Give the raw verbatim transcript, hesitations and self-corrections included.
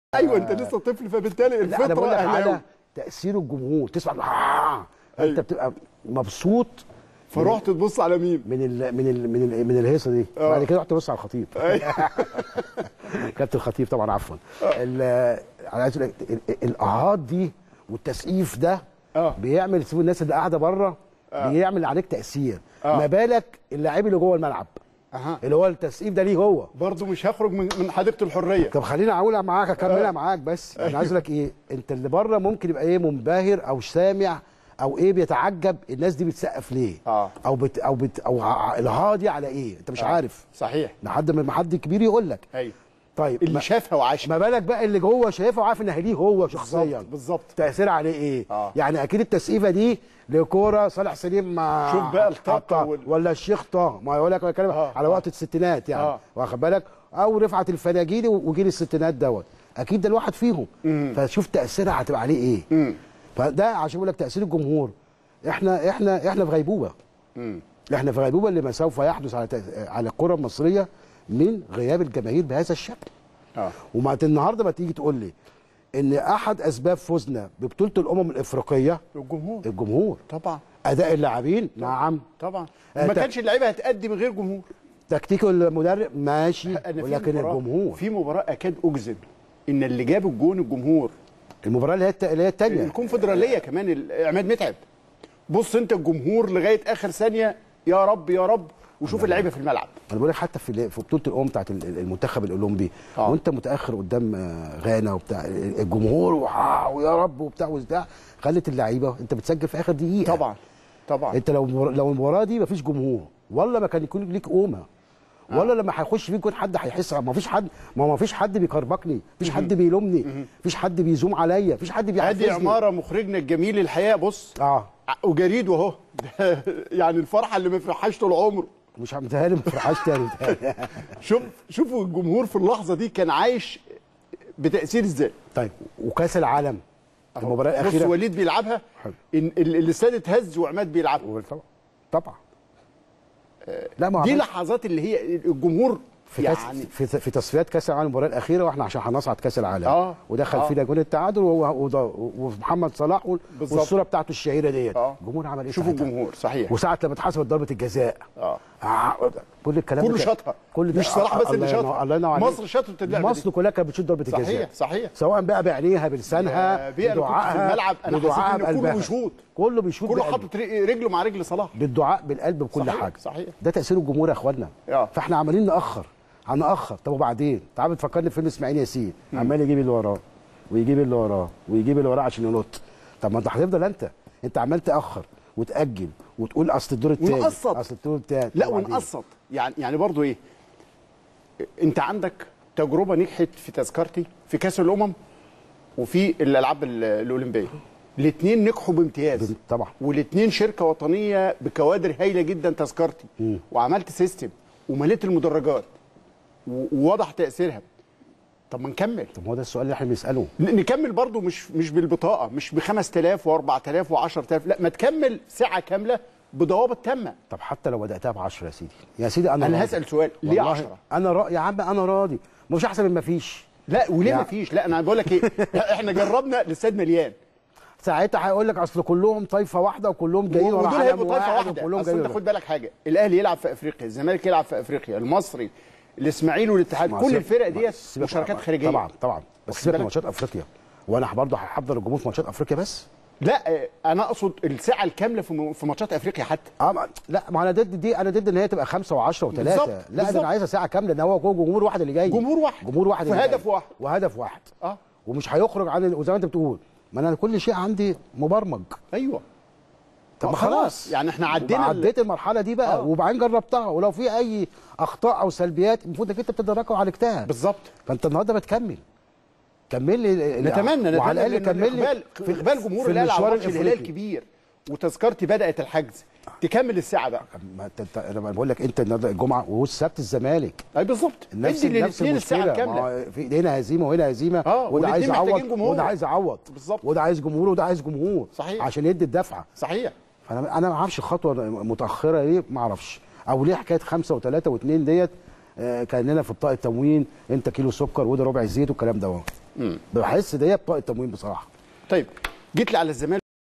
ايوه انت لسه طفل، فبالتالي الفطره انا بقول لك أهلاوي. على تاثير الجمهور، تسمع آه. أيوة. انت بتبقى مبسوط، فرحت تبص على مين؟ من ال من ال من ال من الهيصه دي. أوه. بعد كده رحت تبص على الخطيب. كابتن الخطيب طبعا، عفوا. انا عايز اقول لك الاعراض دي والتسقيف ده أوه. بيعمل سيب الناس اللي قاعده بره، بيعمل عليك تاثير. أوه. ما بالك اللاعب اللي جوه الملعب. أه. اللي هو التسقيف ده ليه هو برضه مش هخرج من من حديقه الحريه. طب خليني اقولها معاك، اكملها معاك، بس انا عايز اقول لك ايه، انت اللي بره ممكن يبقى ايه، منبهر او سامع او ايه، بيتعجب الناس دي بتسقف ليه. اه او بت او بت او الهادي على ايه، انت مش آه. عارف. صحيح. لحد ما حد كبير يقول لك. ايوه. طيب اللي شافها وعاشها، ما بالك بقى اللي جوه شايفها وعارف ان ليه هو شخصيا. بالظبط. تاثير عليه ايه؟ آه. يعني اكيد التسقيفه دي لكوره صالح سليم مع شوف بقى الطاقه وال... ولا الشيخ طه، ما يقول لك الكلام آه. على وقت آه. الستينات يعني. آه. واخد بالك، او رفعت الفناجيلي وجيل الستينات دوت، اكيد ده الواحد فيهم. مم. فشوف تاثيرها هتبقى عليه ايه. مم. فده عشان بقول لك تاثير الجمهور. احنا احنا احنا في غيبوبه. مم. احنا في غيبوبه لما سوف يحدث على على الكره المصريه من غياب الجماهير بهذا الشكل. اه وما النهارده ما تيجي تقول لي ان احد اسباب فوزنا ببطوله الامم الافريقيه الجمهور. الجمهور طبعا. اداء اللاعبين نعم طبعا. ما كانش اللعيبه هتأدي من غير جمهور. تكتيك المدرب ماشي، ولكن الجمهور. في مباراه اكاد اجزم ان اللي جاب الجون الجمهور. المباراه اللي هي اللي هي الثانيه الكونفدراليه كمان، عماد متعب. بص انت الجمهور لغايه اخر ثانيه، يا رب يا رب، وشوف اللعيبه في الملعب. انا بقول لك حتى في في بطوله الامم بتاعت المنتخب الاولمبي آه. وانت متاخر قدام غانا وبتاع، الجمهور ويا رب وبتاع وبتاع، خلت اللعيبه انت بتسجل في اخر دقيقه. طبعا طبعا. انت لو لو المباراه دي ما فيش جمهور، ولا ما كان يكون ليك قومه، ولا آه. لما هيخش فيك جون حد هيحس، ما فيش حد، ما ما فيش حد بيكربكني، ما فيش حد بيلومني، ما فيش حد بيزوم عليا، ما فيش حد بيحفزني. ادي عماره مخرجنا الجميل الحقيقه. بص اه وجريد واهو يعني الفرحه اللي ما فرحهاش طول عمره، مش متهيألي ما فرحاش تاني. شوف شوفوا الجمهور في اللحظه دي كان عايش بتاثير ازاي. طيب وكاس العالم المباراه الاخيره، بص وليد بيلعبها، الاستاد اتهز وعماد بيلعبها. طبعا طبعا. لا ما دي لحظات اللي هي الجمهور في يعني في في تصفيات كاس العالم المباراه الاخيره، واحنا عشان هنصعد كاس العالم. اه ودخل آه. فينا جون التعادل ومحمد صلاح والصوره بتاعته الشهيره ديت. آه. الجمهور عمل ايه؟ شوفوا الجمهور صحيح. وساعه لما اتحسبت ضربه الجزاء اه, آه. كل الكلام كله شاطها، كل مش صلاح بس اللي شاطها، الله ينور عليك. مصر شاطت اللعبه، مصر كلها كانت بتشوط ضربه الجزاء. صحيح صحيح. سواء بقى بعينيها بلسانها بدعائها في الملعب. انا حسيت ان كله بيشوط، كله بيشوط، كله حاطط رجله مع رجل صلاح، بالدعاء بالقلب بكل صحيح حاجه. صحيح. ده تاثير الجمهور يا اخوانا. فاحنا عمالين ناخر هنأخر. طب وبعدين؟ تعال بتفكرني في فيلم اسماعيل ياسين، عمال يجيب اللي وراه ويجيب اللي وراه ويجيب اللي وراه عشان ينط. طب ما انت هتفضل انت انت عمال تاخر وتاجل وتقول اصل الدور الثاني، ونقسط، اصل الدور الثاني، لا ونقسط. يعني يعني برضه ايه، انت عندك تجربه نجحت في تذكرتي في كاس الامم وفي الالعاب الاولمبيه، الاثنين نجحوا بامتياز طبعا، والاثنين شركه وطنيه بكوادر هايله جدا تذكرتي. م. وعملت سيستم ومليت المدرجات ووضح تاثيرها. طب ما نكمل. طب هو ده السؤال اللي احنا بنساله. نكمل برضو، مش مش بالبطاقه، مش ب خمسة آلاف وأربعة آلاف وعشرة آلاف، لا ما تكمل ساعه كامله بضوابط تامه. طب حتى لو بداتها ب عشرة يا سيدي، يا سيدي انا انا هسال سؤال، ليه عشرة؟ انا را... يا عم انا راضي، مش احسن من ما فيش. لا وليه ما فيش؟ لا انا بقول لك ايه، احنا جربنا الاستاد مليان، ساعتها هيقول لك اصل كلهم طائفه واحده وكلهم جايين ورا علم واحد، طائفه واحده. اصل انت خد بالك حاجه، الاهلي يلعب في افريقيا، الزمالك يلعب في افريقيا، المصري، الاسماعيلي والاتحاد، كل الفرق ديت مشاركات خارجيه. طبعا طبعا، بس سيبك من ماتشات افريقيا، وانا برضه هحضر الجمهور في ماتشات افريقيا بس. لا انا اقصد الساعه الكامله في في ماتشات افريقيا حتى. اه لا، ما انا ضد دي، انا ضد ان هي تبقى خمسة وعشرة وثلاثة. لا ده انا عايزها ساعه كامله، ان هو جمهور واحد اللي جاي، جمهور واحد جمهور واحد وهدف واحد وهدف واحد اه ومش هيخرج عن، وزي ما انت بتقول، ما انا كل شيء عندي مبرمج. ايوه. طب خلاص يعني احنا عدينا عديت المرحله دي بقى. آه. وبعدين جربتها، ولو في اي اخطاء او سلبيات المفروض انك انت بتتدرجها وعالجتها. بالظبط. فانت النهارده بتكمل، كمل لي، نتمنى وعلى الاقل كمل لي في اقبال جمهور الاهلي على ماتش الهلال كبير، وتذكرتي بدات الحجز، تكمل الساعه بقى. ما انت انا بقول لك انت النهارده الجمعه والسبت الزمالك. اي بالظبط، ادي للاثنين الساعه الكامله. في هنا هزيمه وهنا هزيمه، آه. وده عايز يعوض وده عايز يعوض بالظبط، وده عايز جمهور وده عايز جمهور. صحيح. عشان يدي الدفعه. صحيح. فانا انا ما اعرفش الخطوه متاخره ليه، ما اعرفش، او ليه حكايه خمسه وثلاثه واثنين ديت. آه كاننا في بطاقه تموين، انت كيلو سكر وده ربع زيت والكلام ده. بحس ده هي بطاقه تموين بصراحه. طيب جيت لي على الزمالك